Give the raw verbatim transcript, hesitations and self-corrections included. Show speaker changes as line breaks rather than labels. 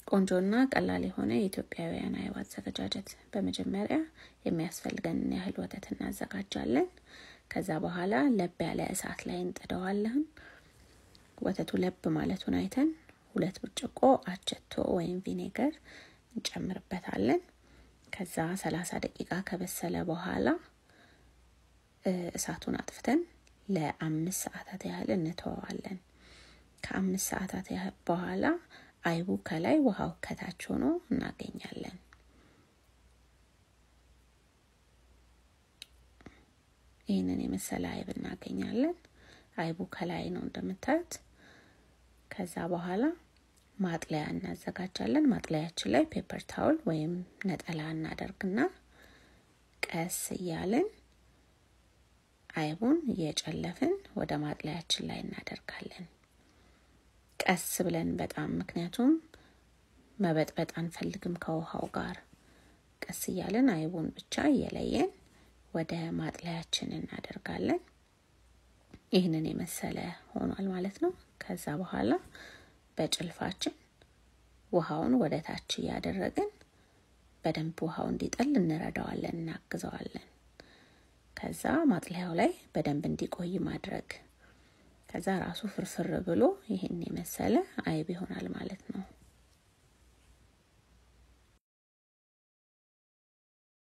ቆንጆና ቀላል የሆነ የኢትዮጵያውያን አይብ አዘገጃጀት። በመጀመሪያ የሚያስፈልገን ያህል ወተት እናዘጋጃለን። ከዛ በኋላ ለብ ያለ እሳት ላይ እንጥደዋለን። ወተቱ ለብ ማለቱን አይተን ሁለት ብርጭቆ አቸቶ ወይም ቪኔገር እንጨምርበታለን። ከዛ ሰላሳ ደቂቃ ከበሰለ በኋላ እሳቱን አጥፍተን ለአምስት ሰዓታት ያህል እንተዋለን። ከአምስት ሰዓታት ያህል በኋላ አይቡ ከላይ ውሃው ከታች ሆኖ እናገኛለን። ይሄንን የመሰለ አይብ እናገኛለን። አይቡ ከላይ ነው እንደምታዩት። ከዛ በኋላ ማጥለያ እናዘጋጃለን። ማጥለያችን ላይ ፔፐር ታውል ወይም ነጠላ እናደርግና ቀስ እያለን አይቡን እየጨለፍን ወደ ማጥለያችን ላይ እናደርጋለን። ቀስ ብለን በጣም ምክንያቱም መበጥበጥ አንፈልግም ከውሃው ጋር። ቀስ እያለን አይቡን ብቻ እየለየን ወደ ማጥለያችን እናደርጋለን። ይሄንን የመሰለ ሆኗል ማለት ነው። ከዛ በኋላ በጭልፋችን ውሃውን ወደ ታች ያደረግን በደንብ ውሃው እንዲጠል እንረዳዋለን እናግዘዋለን። ከዛ ማጥለያው ላይ በደንብ እንዲቆይ ማድረግ። ከዛ ራሱ ፍርፍር ብሎ ይሄን የመሰለ አይብ ይሆናል ማለት ነው።